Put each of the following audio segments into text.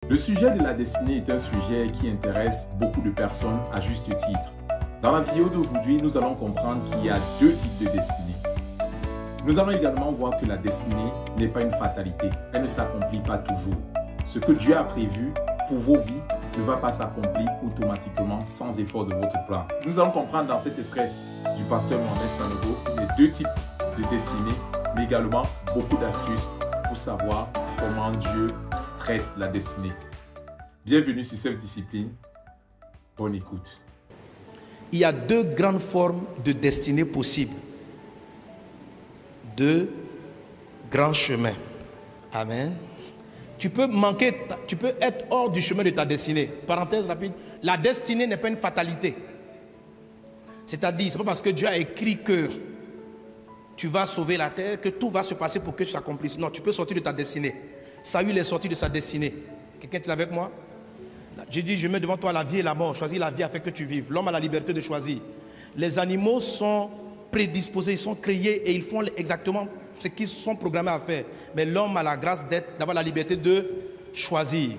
Le sujet de la destinée est un sujet qui intéresse beaucoup de personnes à juste titre. Dans la vidéo d'aujourd'hui, nous allons comprendre qu'il y a deux types de destinée. Nous allons également voir que la destinée n'est pas une fatalité. Elle ne s'accomplit pas toujours. Ce que Dieu a prévu pour vos vies ne va pas s'accomplir automatiquement sans effort de votre part. Nous allons comprendre dans cet extrait du pasteur Mohamed Sanogo les deux types de destinée, mais également beaucoup d'astuces pour savoir comment Dieu traite la destinée. Bienvenue sur Self-Discipline. Bonne écoute. Il y a deux grandes formes de destinée possibles. Deux grands chemins. Amen. Tu peux être hors du chemin de ta destinée. Parenthèse rapide, la destinée n'est pas une fatalité. C'est-à-dire, ce n'est pas parce que Dieu a écrit que tu vas sauver la terre, que tout va se passer pour que tu s'accomplisses. Non, tu peux sortir de ta destinée. Saül est sorti de sa destinée. Quelqu'un est avec moi? J'ai dit, je mets devant toi la vie et la mort. Choisis la vie afin que tu vives. L'homme a la liberté de choisir. Les animaux sont prédisposés, ils sont créés et ils font exactement ce qu'ils sont programmés à faire. Mais l'homme a la grâce d'avoir la liberté de choisir.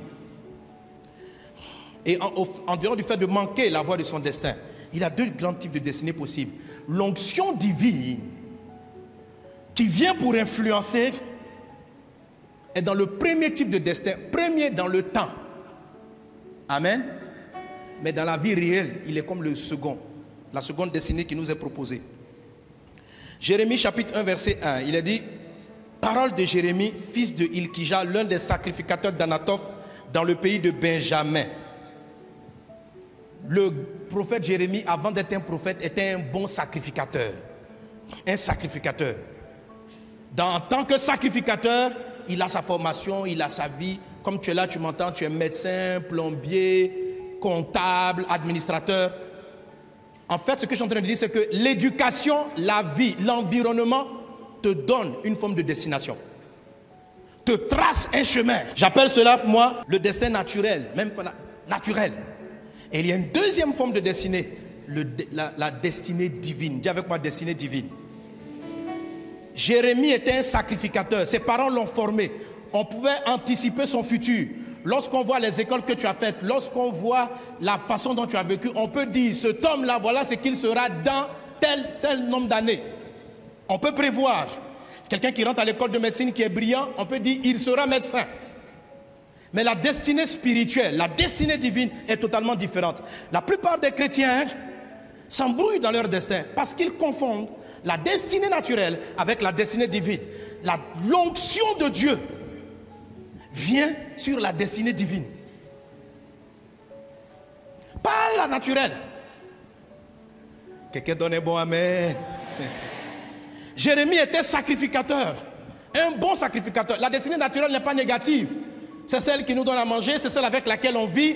Et en dehors du fait de manquer la voie de son destin, il y a deux grands types de destinées possibles. L'onction divine qui vient pour influencer est dans le premier type de destin, premier dans le temps. Amen. Mais dans la vie réelle, il est comme le second, la seconde destinée qui nous est proposée. Jérémie chapitre 1 verset 1, il est dit: parole de Jérémie, fils de Hilkija, l'un des sacrificateurs d'Anatoph dans le pays de Benjamin. Le prophète Jérémie, avant d'être un prophète, était un bon sacrificateur. Un sacrificateur. En tant que sacrificateur, il a sa formation, il a sa vie. Comme tu es là, tu m'entends, tu es médecin, plombier, comptable, administrateur. En fait, ce que je suis en train de dire, c'est que l'éducation, la vie, l'environnement te donne une forme de destination. Te trace un chemin. J'appelle cela pour moi le destin naturel, même pas naturel. Et il y a une deuxième forme de destinée, la destinée divine. Dis avec moi, destinée divine. Jérémie était un sacrificateur. Ses parents l'ont formé. On pouvait anticiper son futur. Lorsqu'on voit les écoles que tu as faites, lorsqu'on voit la façon dont tu as vécu, on peut dire, cet homme-là, voilà ce qu'il sera dans tel nombre d'années. On peut prévoir. Quelqu'un qui rentre à l'école de médecine qui est brillant, on peut dire, il sera médecin. Mais la destinée spirituelle, la destinée divine est totalement différente. La plupart des chrétiens s'embrouillent dans leur destin parce qu'ils confondent la destinée naturelle avec la destinée divine. L'onction de Dieu vient sur la destinée divine. Pas la naturelle. Quelqu'un donne un bon amen. Jérémie était sacrificateur. Un bon sacrificateur. La destinée naturelle n'est pas négative. C'est celle qui nous donne à manger, c'est celle avec laquelle on vit,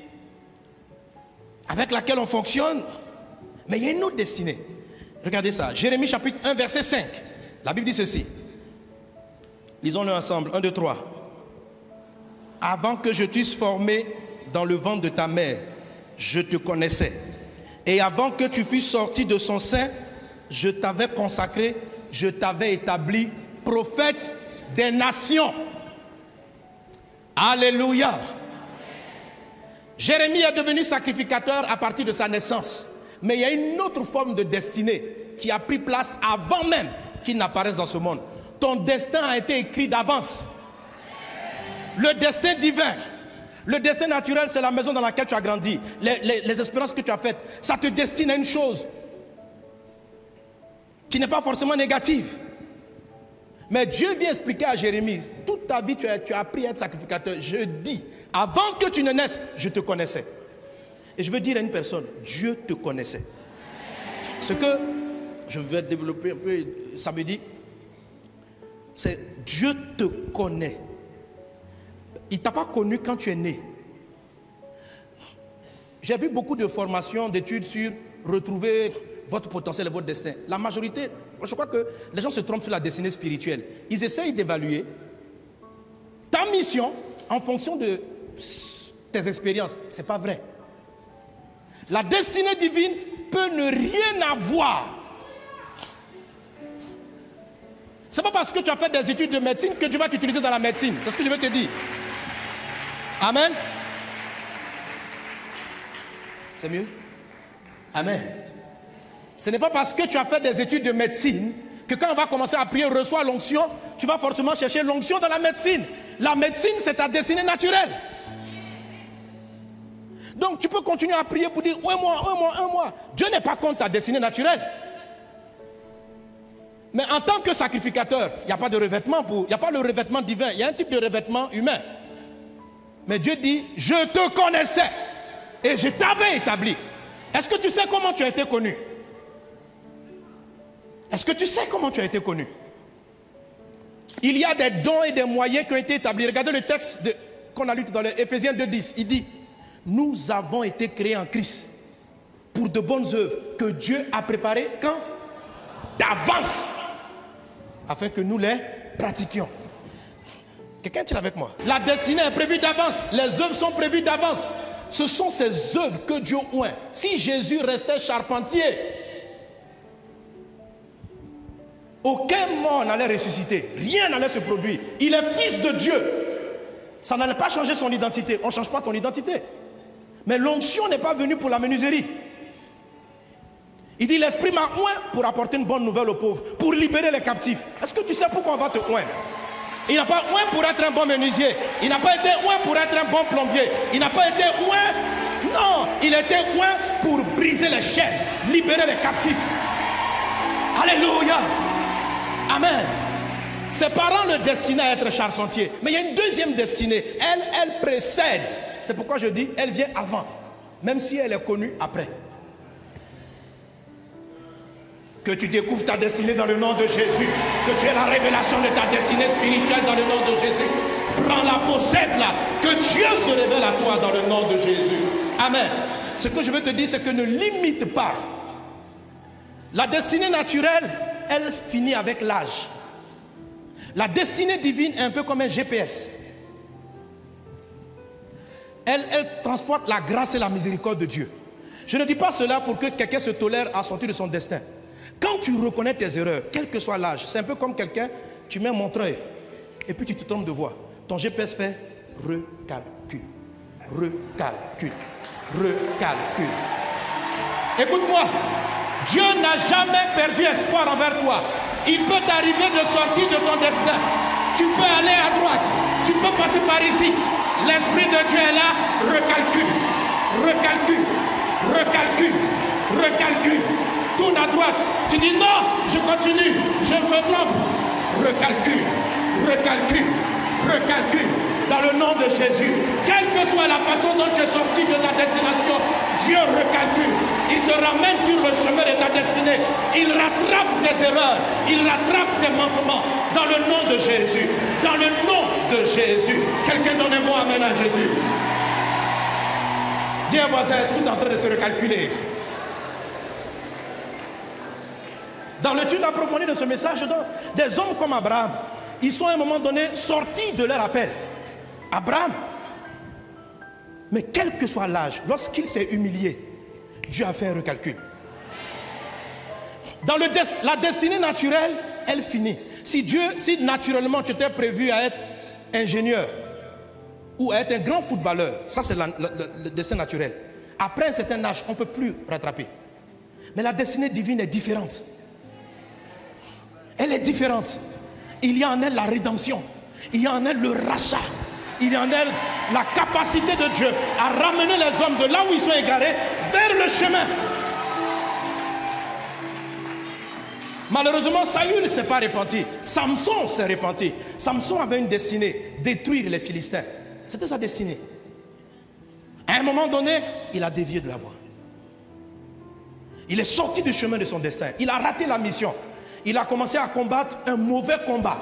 avec laquelle on fonctionne. Mais il y a une autre destinée. Regardez ça. Jérémie chapitre 1 verset 5. La Bible dit ceci. Lisons-le ensemble. 1, 2, 3. Avant que je t'eusse formé dans le ventre de ta mère, je te connaissais. Et avant que tu fusses sorti de son sein, je t'avais consacré, je t'avais établi prophète des nations. Alléluia. Jérémie est devenu sacrificateur à partir de sa naissance. Mais il y a une autre forme de destinée qui a pris place avant même qu'il n'apparaisse dans ce monde. Ton destin a été écrit d'avance. Le destin divin, le destin naturel, c'est la maison dans laquelle tu as grandi, les expériences que tu as faites. Ça te destine à une chose qui n'est pas forcément négative. Mais Dieu vient expliquer à Jérémie, toute ta vie tu as appris à être sacrificateur. Je dis, avant que tu ne naisses, je te connaissais. Et je veux dire à une personne, Dieu te connaissait. Ce que je vais développer un peu samedi, c'est Dieu te connaît. Il ne t'a pas connu quand tu es né. J'ai vu beaucoup de formations, d'études sur retrouver votre potentiel et votre destin. La majorité, je crois que les gens se trompent sur la destinée spirituelle. Ils essayent d'évaluer ta mission en fonction de tes expériences. Ce n'est pas vrai. La destinée divine peut ne rien avoir. Ce n'est pas parce que tu as fait des études de médecine que tu vas t'utiliser dans la médecine. C'est ce que je veux te dire. Amen. C'est mieux? Amen. Ce n'est pas parce que tu as fait des études de médecine que quand on va commencer à prier, reçois l'onction, tu vas forcément chercher l'onction dans la médecine. La médecine, c'est ta destinée naturelle. Donc tu peux continuer à prier pour dire un mois. Dieu n'est pas contre ta destinée naturelle. Mais en tant que sacrificateur, il n'y a pas de revêtement il n'y a pas le revêtement divin, il y a un type de revêtement humain. Mais Dieu dit, je te connaissais et je t'avais établi. Est-ce que tu sais comment tu as été connu? Est-ce que tu sais comment tu as été connu? Il y a des dons et des moyens qui ont été établis. Regardez le texte qu'on a lu dans Éphésiens 2:10. Il dit, nous avons été créés en Christ pour de bonnes œuvres que Dieu a préparées quand? D'avance, afin que nous les pratiquions. Quelqu'un est-il avec moi? La destinée est prévue d'avance. Les œuvres sont prévues d'avance. Ce sont ces œuvres que Dieu oint. Si Jésus restait charpentier, aucun mort n'allait ressusciter. Rien n'allait se produire. Il est fils de Dieu. Ça n'allait pas changer son identité. On ne change pas ton identité. Mais l'onction n'est pas venue pour la menuiserie. Il dit, l'Esprit m'a oint pour apporter une bonne nouvelle aux pauvres, pour libérer les captifs. Est-ce que tu sais pourquoi on va te oindre? Il n'a pas oint pour être un bon menuisier. Il n'a pas été oint pour être un bon plombier. Il n'a pas été oint. Non, il a été oint pour briser les chaînes, libérer les captifs. Alléluia. Amen. Ses parents le destinaient à être charpentier. Mais il y a une deuxième destinée. Elle précède. C'est pourquoi je dis, elle vient avant. Même si elle est connue après. Que tu découvres ta destinée dans le nom de Jésus. Que tu aies la révélation de ta destinée spirituelle dans le nom de Jésus. Prends-la, possède-la. Que Dieu se révèle à toi dans le nom de Jésus. Amen. Ce que je veux te dire, c'est que ne limite pas. La destinée naturelle, elle finit avec l'âge. La destinée divine est un peu comme un GPS. Elle transporte la grâce et la miséricorde de Dieu. Je ne dis pas cela pour que quelqu'un se tolère à sortir de son destin. Quand tu reconnais tes erreurs, quel que soit l'âge, c'est un peu comme quelqu'un, tu mets un montreuil et puis tu te trompes de voie. Ton GPS fait recalcul, recalcul, recalcul. Écoute-moi, Dieu n'a jamais perdu espoir envers toi. Il peut t'arriver de sortir de ton destin. Tu peux aller à droite, tu peux passer par ici. L'Esprit de Dieu est là, recalcul, recalcul, recalcul, recalcul. Tourne à droite. Tu dis non, je continue, je me trompe. Recalcule, recalcule, recalcule. Dans le nom de Jésus, quelle que soit la façon dont tu es sorti de ta destination, Dieu recalcule. Il te ramène sur le chemin de ta destinée. Il rattrape tes erreurs, il rattrape tes manquements. Dans le nom de Jésus, dans le nom de Jésus. Quelqu'un donne un mot amen à Jésus. Dis à un voisin, tout en train de se recalculer. Dans l'étude approfondie de ce message, des hommes comme Abraham, ils sont à un moment donné sortis de leur appel. Abraham, mais quel que soit l'âge, lorsqu'il s'est humilié, Dieu a fait un recalcul. Dans la destinée naturelle, elle finit. Si naturellement tu étais prévu à être ingénieur ou à être un grand footballeur, ça c'est le destin naturel. Après un certain âge, on ne peut plus rattraper. Mais la destinée divine est différente. Elle est différente. Il y a en elle la rédemption. Il y a en elle le rachat. Il y a en elle la capacité de Dieu à ramener les hommes de là où ils sont égarés vers le chemin. Malheureusement, Saül ne s'est pas repenti. Samson s'est repenti. Samson avait une destinée, détruire les Philistins. C'était sa destinée. À un moment donné, il a dévié de la voie. Il est sorti du chemin de son destin. Il a raté la mission. Il a commencé à combattre un mauvais combat.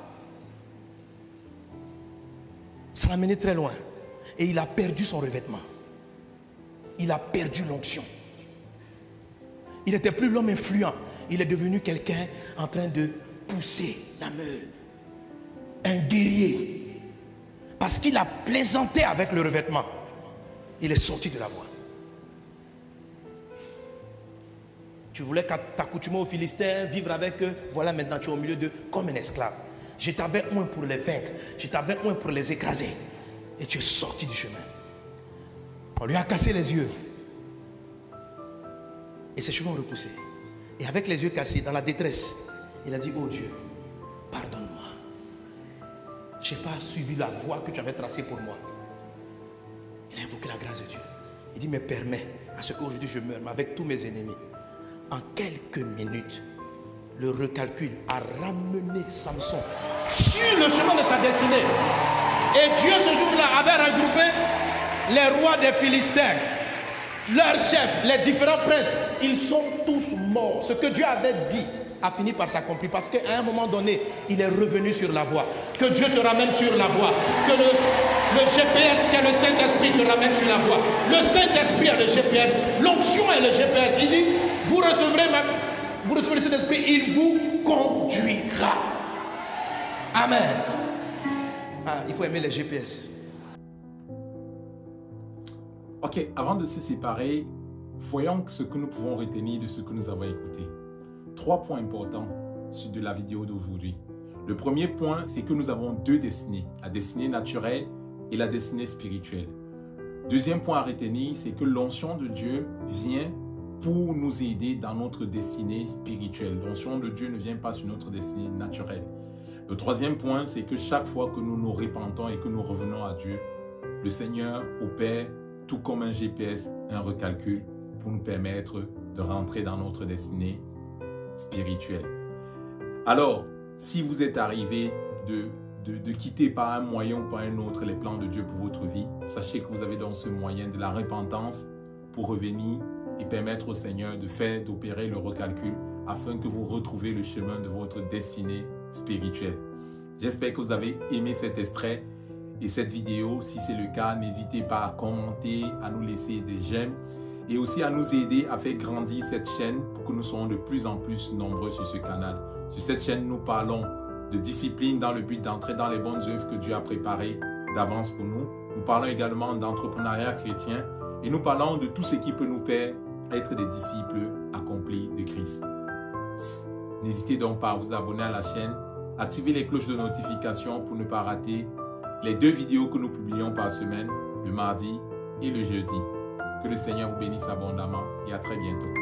Ça l'a mené très loin. Et il a perdu son revêtement. Il a perdu l'onction. Il n'était plus l'homme influent. Il est devenu quelqu'un en train de pousser la meule. Un guerrier. Parce qu'il a plaisanté avec le revêtement. Il est sorti de la voie. Tu voulais t'accoutumer aux Philistins, vivre avec eux. Voilà, maintenant tu es au milieu d'eux comme un esclave. Je t'avais oint pour les vaincre. Je t'avais oint pour les écraser. Et tu es sorti du chemin. On lui a cassé les yeux. Et ses cheveux ont repoussé. Et avec les yeux cassés, dans la détresse, il a dit, oh Dieu, pardonne-moi. Je n'ai pas suivi la voie que tu avais tracée pour moi. Il a invoqué la grâce de Dieu. Il dit, mais permets à ce qu'aujourd'hui je meure, mais avec tous mes ennemis. En quelques minutes, le recalcul a ramené Samson sur le chemin de sa destinée. Et Dieu ce jour-là avait regroupé les rois des Philistins, leurs chefs, les différents princes. Ils sont tous morts. Ce que Dieu avait dit a fini par s'accomplir, parce qu'à un moment donné, il est revenu sur la voie. Que Dieu te ramène sur la voie. Que le GPS qui est le Saint-Esprit te ramène sur la voie. Le Saint-Esprit est le GPS. L'onction est le GPS. Il dit, vous recevrez le Saint-Esprit, il vous conduira. Amen. Ah, il faut aimer les GPS. Ok, avant de se séparer, voyons ce que nous pouvons retenir de ce que nous avons écouté. 3 points importants de la vidéo d'aujourd'hui. Le premier point, c'est que nous avons 2 destinées, la destinée naturelle et la destinée spirituelle. Deuxième point à retenir, c'est que l'onction de Dieu vient pour nous aider dans notre destinée spirituelle. L'onction de Dieu ne vient pas sur notre destinée naturelle. Le troisième point, c'est que chaque fois que nous nous repentons et que nous revenons à Dieu, le Seigneur opère tout comme un GPS, un recalcul pour nous permettre de rentrer dans notre destinée spirituelle. Alors, si vous êtes arrivé de quitter par un moyen ou par un autre les plans de Dieu pour votre vie, sachez que vous avez donc ce moyen de la repentance pour revenir et permettre au Seigneur d'opérer le recalcul afin que vous retrouviez le chemin de votre destinée spirituelle. J'espère que vous avez aimé cet extrait et cette vidéo. Si c'est le cas, n'hésitez pas à commenter, à nous laisser des j'aime et aussi à nous aider à faire grandir cette chaîne pour que nous soyons de plus en plus nombreux sur ce canal. Sur cette chaîne, nous parlons de discipline dans le but d'entrer dans les bonnes œuvres que Dieu a préparées d'avance pour nous. Nous parlons également d'entrepreneuriat chrétien et nous parlons de tout ce qui peut nous faire être des disciples accomplis de Christ. N'hésitez donc pas à vous abonner à la chaîne, activer les cloches de notification pour ne pas rater les 2 vidéos que nous publions par semaine, le mardi et le jeudi. Que le Seigneur vous bénisse abondamment et à très bientôt.